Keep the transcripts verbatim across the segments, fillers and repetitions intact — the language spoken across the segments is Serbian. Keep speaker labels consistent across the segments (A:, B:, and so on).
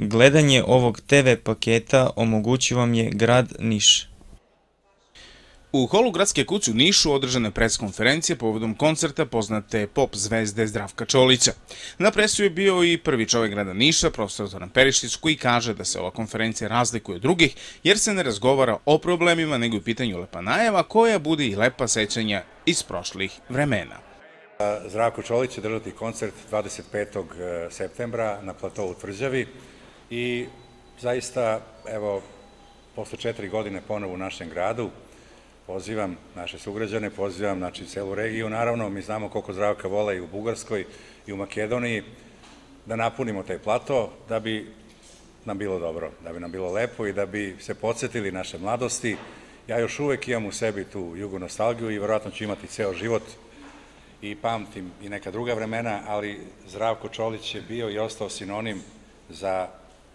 A: Gledanje ovog te ve paketa omogućio vam je grad Niš.
B: U holu Gradske kuće u Nišu održana je pres-konferencija povodom koncerta poznate pop zvezde Zdravka Čolića. Na presu je bio i prvi čovjek grada Niša, profesor Zoran Perišić, koji kaže da se ova konferencija razlikuje od drugih, jer se ne razgovara o problemima, nego u pitanju lepa najava, koja budi i lepa sećanja iz prošlih vremena.
C: Zdravko Čolić će držati koncert dvadeset petog septembra na platovu u Tvrđavi i zaista, evo, posle četiri godine ponovo u našem gradu, pozivam naše sugrađane, pozivam znači celu regiju, naravno mi znamo koliko Zdravka vole i u Bugarskoj i u Makedoniji, da napunimo taj plato da bi nam bilo dobro, da bi nam bilo lepo i da bi se podsjetili naše mladosti. Ja još uvek imam u sebi tu jugonostalgiju i verovatno ću imati ceo život i pamtim i neka druga vremena, ali Zdravko Čolić je bio i ostao sinonim za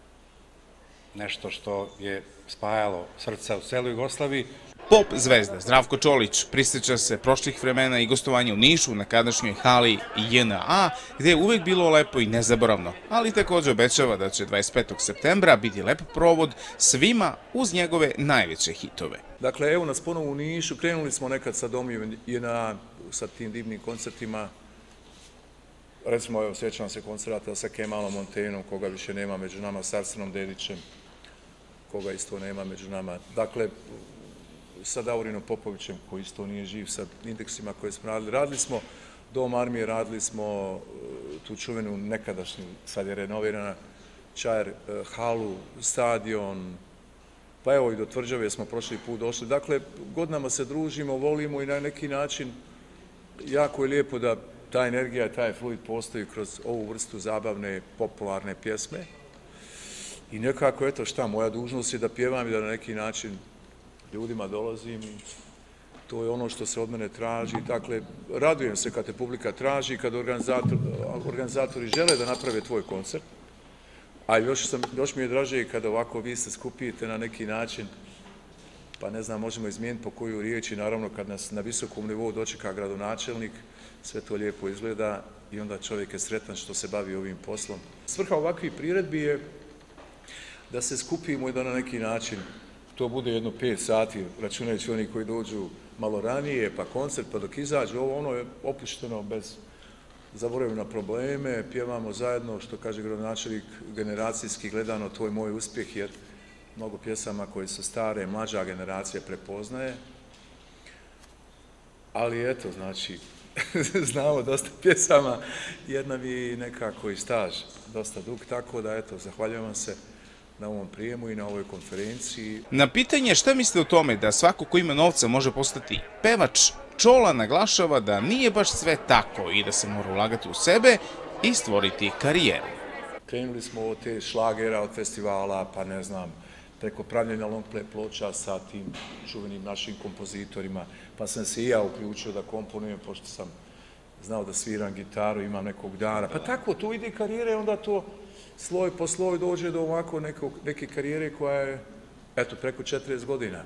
C: nešto što je spajalo srca u celoj Jugoslaviji.
B: Pop zvezda Zdravko Čolić prisjeća se prošlih vremena i gostovanja u Nišu na kadašnjoj hali je en a, gde je uvek bilo lepo i nezaboravno, ali također obećava da će dvadeset petog septembra biti lep provod svima uz njegove najveće hitove.
D: Dakle, evo nas ponovo u Nišu, krenuli smo nekad sa Dom je en a, sa tim divnim koncertima. Recimo, evo, sjećam se koncerata sa Kemalom Montainom, koga više nema među nama, s Arsenom Dedićem, koga isto nema među nama. Dakle, sa Davorinom Popovićem, koji isto nije živ, sa indeksima koje smo radili. Radili smo Dom armije, radili smo tu čuvenu nekadašnju, sad je renovirana, Čajer, halu, stadion, pa evo i do Tvrđave smo prošli put došli. Dakle, godinama se družimo, volimo i na neki način jako je lijepo da ta energija, taj fluid postoji kroz ovu vrstu zabavne, popularne pjesme. I nekako, eto šta, moja dužnost je da pjevam i da na neki način ljudima dolazim i to je ono što se od mene traži. Dakle, radujem se kad te publika traži i kad organizatori žele da naprave tvoj koncert, a još mi je draže i kada ovako vi se skupijete na neki način, pa ne znam, možemo izmijeniti po koju riječ i naravno kad nas na visokom nivou dočeka gradonačelnik, sve to lijepo izgleda i onda čovjek je sretan što se bavi ovim poslom. Svrha ovakvih priredbi je da se skupimo i da na neki način to bude jedno pet sati, računajući oni koji dođu malo ranije, pa koncert, pa dok izađu, ovo ono je opušteno bez zaboravljanja na probleme, pjevamo zajedno, što kaže gradonačelnik, generacijski gledano, to je moj uspjeh, jer mnogo pjesama koje su stare, mlađa generacija prepoznaje, ali eto, znači, znamo dosta pjesama, jer nam je nekako i staž dosta dug, tako da, eto, zahvaljujem vam se na ovom prijemu i na ovoj konferenciji.
B: Na pitanje šta mislite o tome da svako ko ima novca može postati pevač, Čola naglašava da nije baš sve tako i da se mora ulagati u sebe i stvoriti karijeru.
D: Krenuli smo od te šlagera, od festivala, pa ne znam, preko pravljenja long play ploča sa tim čuvenim našim kompozitorima, pa sam se i ja uključio da komponujem, pošto sam znao da sviram gitaru, imam nekog dana. Pa tako, tu ide karijere, onda to sloj po sloj dođe do ovako neke karijere koja je, eto, preko četrdeset godina.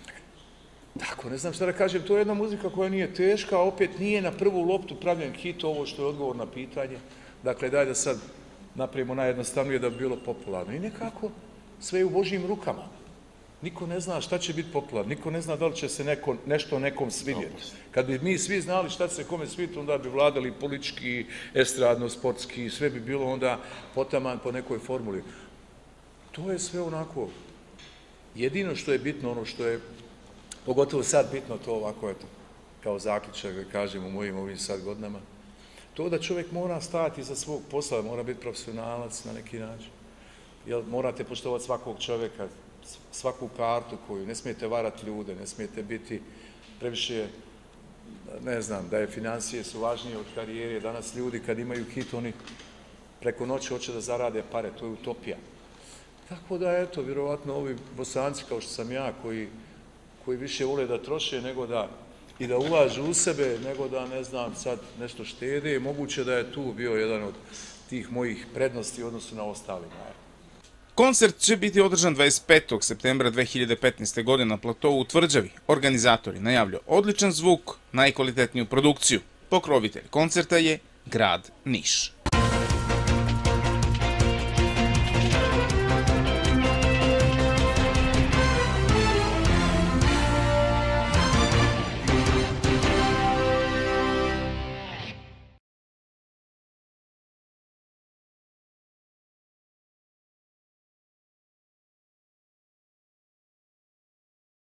D: Tako, ne znam šta da kažem, to je jedna muzika koja nije teška, a opet nije na prvu loptu pravljen hit, ovo što je odgovor na pitanje. Dakle, daj da sad napravimo najjednostavnije da bi bilo popularno. I nekako sve je u Božjim rukama. Niko ne zna šta će biti popularno, niko ne zna da li će se neko, nešto nekom svidjeti. Kad bi mi svi znali šta će se kome svidjeti, onda bi vladali politički, estradno, sportski, sve bi bilo onda potaman po nekoj formuli. To je sve onako. Jedino što je bitno, ono što je, pogotovo sad bitno, to ovako, eto, kao zaključak, da kažem u mojim ovim sad godinama, to da čovjek mora stajati za svog posla, mora biti profesionalac na neki način. Jer morate poštovati svakog čovjeka, svaku kartu koju, ne smijete varati ljude, ne smijete biti previše, ne znam, da je financije su važnije od karijere. Danas ljudi kad imaju hit, oni preko noći hoće da zarade pare, to je utopija. Tako da, eto, vjerovatno ovi Bosanci kao što sam ja, koji, koji više vole da troše nego da i da ulažu u sebe, nego da, ne znam, sad nešto štede, moguće da je tu bio jedan od tih mojih prednosti u odnosu na ostali.
B: Koncert će biti održan dvadeset petog septembra dve hiljade petnaeste. godine na platovu u Tvrđavi. Organizatori najavljuju odličan zvuk, najkvalitetniju produkciju. Pokrovitelj koncerta je grad Niš.